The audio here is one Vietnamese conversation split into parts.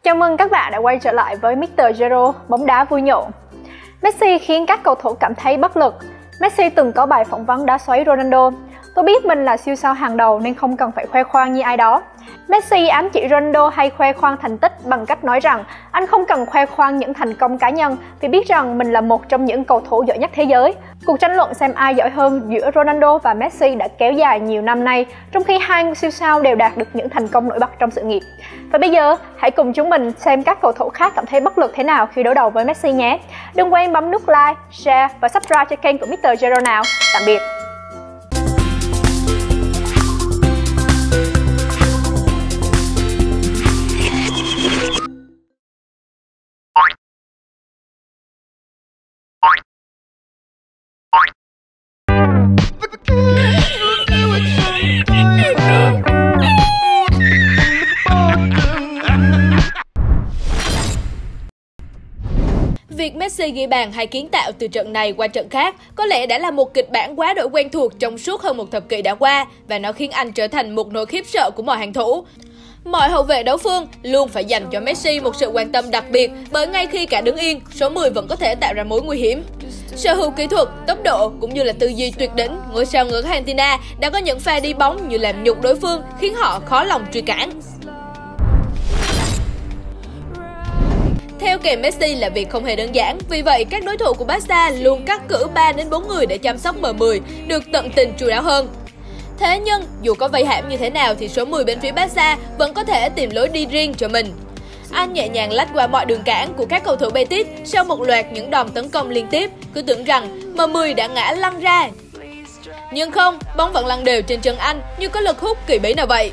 Chào mừng các bạn đã quay trở lại với Mr. Zero, bóng đá vui nhộn. Messi khiến các cầu thủ cảm thấy bất lực. Messi từng có bài phỏng vấn đá xoáy Ronaldo. Tôi biết mình là siêu sao hàng đầu nên không cần phải khoe khoang như ai đó. Messi ám chỉ Ronaldo hay khoe khoang thành tích bằng cách nói rằng anh không cần khoe khoang những thành công cá nhân vì biết rằng mình là một trong những cầu thủ giỏi nhất thế giới. Cuộc tranh luận xem ai giỏi hơn giữa Ronaldo và Messi đã kéo dài nhiều năm nay, trong khi hai siêu sao đều đạt được những thành công nổi bật trong sự nghiệp. Và bây giờ, hãy cùng chúng mình xem các cầu thủ khác cảm thấy bất lực thế nào khi đối đầu với Messi nhé. Đừng quên bấm nút like, share và subscribe cho kênh của Mr. Zero nào. Tạm biệt! Việc Messi ghi bàn hay kiến tạo từ trận này qua trận khác có lẽ đã là một kịch bản quá đổi quen thuộc trong suốt hơn một thập kỷ đã qua và nó khiến anh trở thành một nỗi khiếp sợ của mọi hàng thủ. Mọi hậu vệ đấu phương luôn phải dành cho Messi một sự quan tâm đặc biệt bởi ngay khi cả đứng yên, số 10 vẫn có thể tạo ra mối nguy hiểm. Sở hữu kỹ thuật, tốc độ cũng như là tư duy tuyệt đỉnh, ngôi sao người Argentina đã có những pha đi bóng như làm nhục đối phương khiến họ khó lòng truy cản. Theo kèm Messi là việc không hề đơn giản, vì vậy các đối thủ của Barca luôn cắt cử 3 đến 4 người để chăm sóc M10 được tận tình chu đáo hơn. Thế nhưng, dù có vây hãm như thế nào thì số 10 bên phía Barca vẫn có thể tìm lối đi riêng cho mình. Anh nhẹ nhàng lách qua mọi đường cản của các cầu thủ Betis sau một loạt những đòn tấn công liên tiếp, cứ tưởng rằng M10 đã ngã lăn ra. Nhưng không, bóng vẫn lăn đều trên chân anh như có lực hút kỳ bí nào vậy.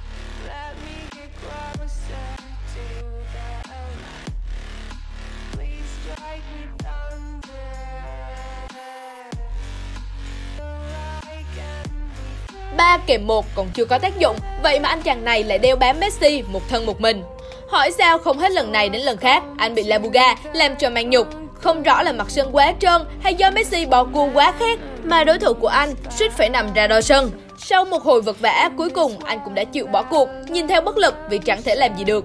Ba kèm một còn chưa có tác dụng, vậy mà anh chàng này lại đeo bám Messi một thân một mình. Hỏi sao không hết lần này đến lần khác, anh bị La Puga làm cho mang nhục. Không rõ là mặt sân quá trơn hay do Messi bỏ cua quá khét mà đối thủ của anh suýt phải nằm ra đôi sân. Sau một hồi vật vã, cuối cùng anh cũng đã chịu bỏ cuộc, nhìn theo bất lực vì chẳng thể làm gì được.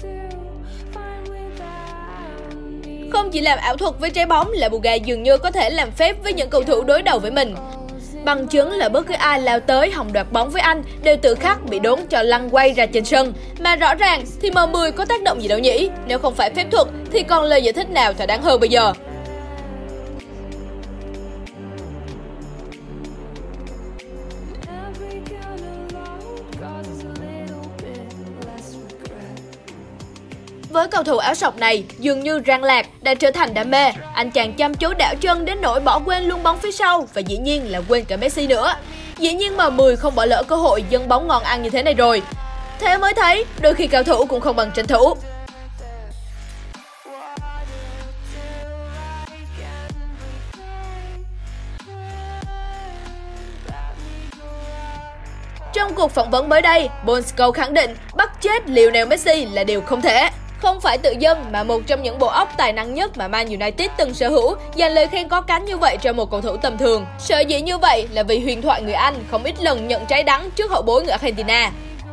Không chỉ làm ảo thuật với trái bóng, La Puga dường như có thể làm phép với những cầu thủ đối đầu với mình. Bằng chứng là bất cứ ai lao tới hòng đoạt bóng với anh đều tự khắc bị đốn cho lăn quay ra trên sân. Mà rõ ràng thì M10 có tác động gì đâu nhỉ? Nếu không phải phép thuật thì còn lời giải thích nào thỏa đáng hơn bây giờ? Với cầu thủ áo sọc này, dường như Rang Lạc đã trở thành đam mê. Anh chàng chăm chú đảo chân đến nỗi bỏ quên luôn bóng phía sau và dĩ nhiên là quên cả Messi nữa. Dĩ nhiên M10 không bỏ lỡ cơ hội dâng bóng ngon ăn như thế này rồi. Thế mới thấy, đôi khi cao thủ cũng không bằng tranh thủ. Trong cuộc phỏng vấn mới đây, Paul Scholes khẳng định bắt chết Lionel Messi là điều không thể. Không phải tự dưng mà một trong những bộ óc tài năng nhất mà Man United từng sở hữu dành lời khen có cánh như vậy cho một cầu thủ tầm thường. Sở dĩ như vậy là vì huyền thoại người Anh không ít lần nhận trái đắng trước hậu bối người Argentina.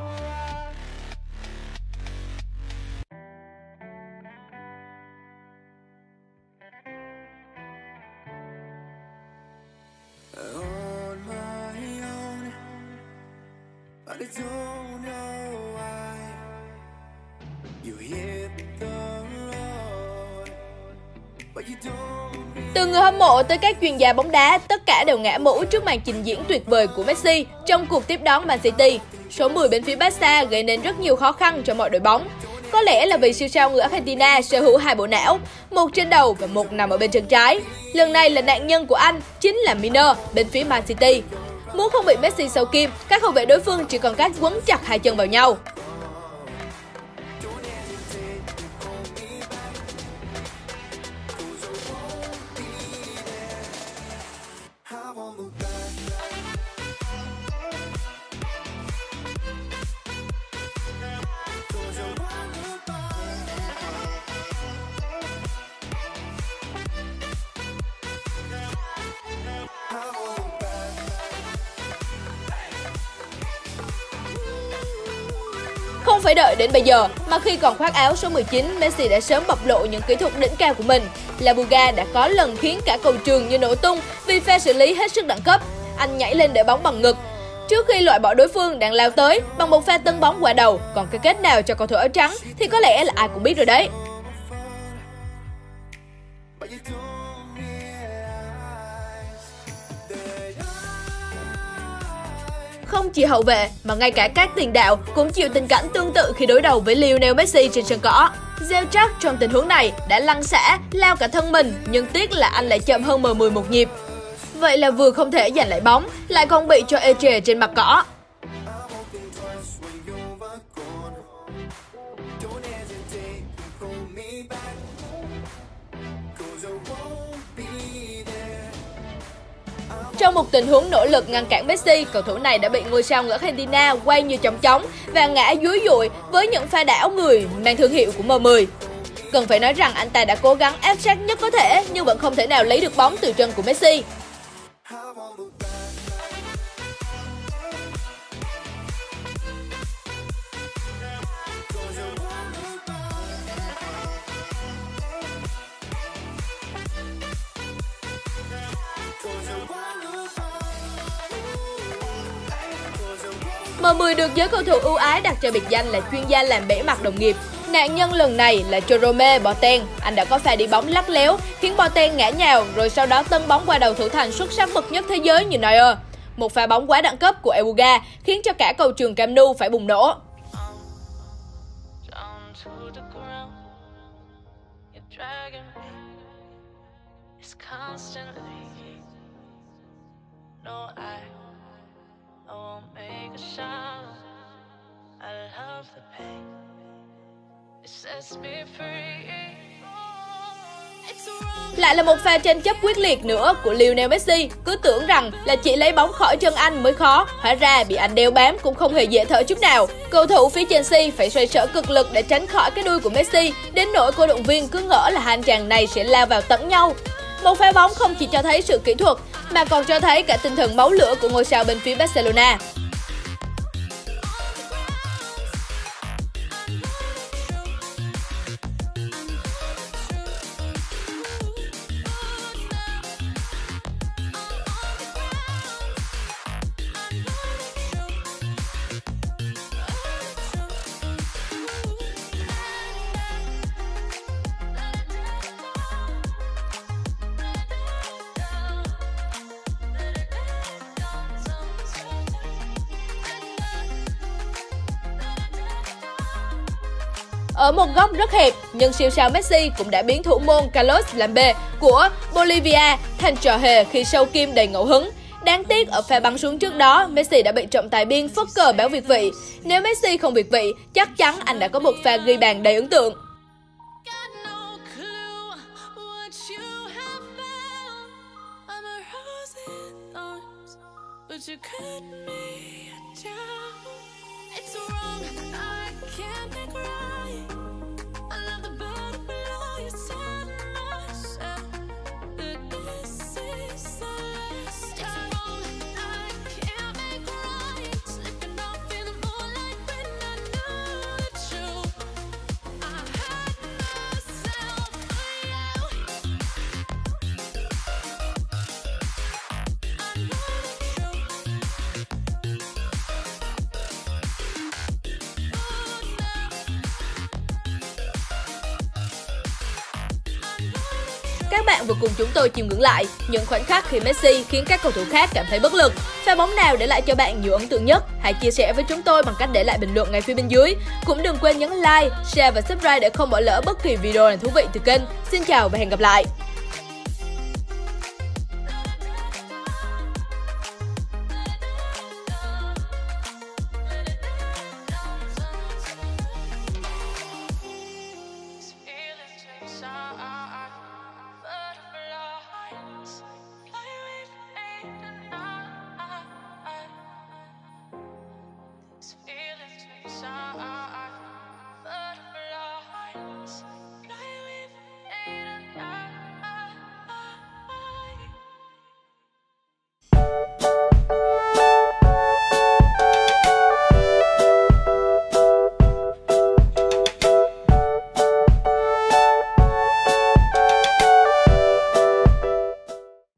Từ người hâm mộ tới các chuyên gia bóng đá, tất cả đều ngã mũ trước màn trình diễn tuyệt vời của Messi trong cuộc tiếp đón Man City. Số 10 bên phía Barca gây nên rất nhiều khó khăn cho mọi đội bóng. Có lẽ là vì siêu sao người Argentina sở hữu hai bộ não, một trên đầu và một nằm ở bên chân trái. Lần này là nạn nhân của anh chính là Miner bên phía Man City. Muốn không bị Messi sâu kim, các hậu vệ đối phương chỉ còn cách quấn chặt hai chân vào nhau. Không phải đợi đến bây giờ, mà khi còn khoác áo số 19, Messi đã sớm bộc lộ những kỹ thuật đỉnh cao của mình. La Puga đã có lần khiến cả cầu trường như nổ tung vì pha xử lý hết sức đẳng cấp. Anh nhảy lên đỡ bóng bằng ngực trước khi loại bỏ đối phương đang lao tới bằng một pha tấn bóng qua đầu. Còn cái kết nào cho cầu thủ áo trắng thì có lẽ là ai cũng biết rồi đấy. Không chỉ hậu vệ mà ngay cả các tiền đạo cũng chịu tình cảnh tương tự khi đối đầu với Lionel Messi trên sân cỏ. Gieo chắc trong tình huống này đã lăn xả, lao cả thân mình, nhưng tiếc là anh lại chậm hơn M10 một nhịp. Vậy là vừa không thể giành lại bóng, lại còn bị cho ê chề trên mặt cỏ. Trong một tình huống nỗ lực ngăn cản Messi, cầu thủ này đã bị ngôi sao người Argentina quay như chong chóng và ngã dúi dụi với những pha đảo người mang thương hiệu của M10. Cần phải nói rằng anh ta đã cố gắng áp sát nhất có thể nhưng vẫn không thể nào lấy được bóng từ chân của Messi. M10 được giới cầu thủ ưu ái đặt cho biệt danh là chuyên gia làm bể mặt đồng nghiệp. Nạn nhân lần này là Jerome Boateng. Anh đã có pha đi bóng lắc léo khiến Boateng ngã nhào rồi sau đó tấn bóng qua đầu thủ thành xuất sắc bậc nhất thế giới như Neuer. Một pha bóng quá đẳng cấp của Ebuga khiến cho cả cầu trường Camp Nou phải bùng nổ. Lại là một pha tranh chấp quyết liệt nữa của Lionel Messi. Cứ tưởng rằng là chỉ lấy bóng khỏi chân anh mới khó, hóa ra bị anh đeo bám cũng không hề dễ thở chút nào. Cầu thủ phía Chelsea phải xoay sở cực lực để tránh khỏi cái đuôi của Messi, đến nỗi cổ động viên cứ ngỡ là hai anh chàng này sẽ lao vào tận nhau. Một pha bóng không chỉ cho thấy sự kỹ thuật mà còn cho thấy cả tinh thần máu lửa của ngôi sao bên phía Barcelona. Ở một góc rất hẹp, nhưng siêu sao Messi cũng đã biến thủ môn Carlos Lambe của Bolivia thành trò hề khi sâu kim đầy ngẫu hứng. Đáng tiếc ở pha bắn xuống trước đó, Messi đã bị trọng tài biên phất cờ báo việt vị. Nếu Messi không việt vị, chắc chắn anh đã có một pha ghi bàn đầy ấn tượng. Các bạn vừa cùng chúng tôi chiêm ngưỡng lại những khoảnh khắc khi Messi khiến các cầu thủ khác cảm thấy bất lực. Pha bóng nào để lại cho bạn nhiều ấn tượng nhất? Hãy chia sẻ với chúng tôi bằng cách để lại bình luận ngay phía bên dưới. Cũng đừng quên nhấn like, share và subscribe để không bỏ lỡ bất kỳ video nào thú vị từ kênh. Xin chào và hẹn gặp lại!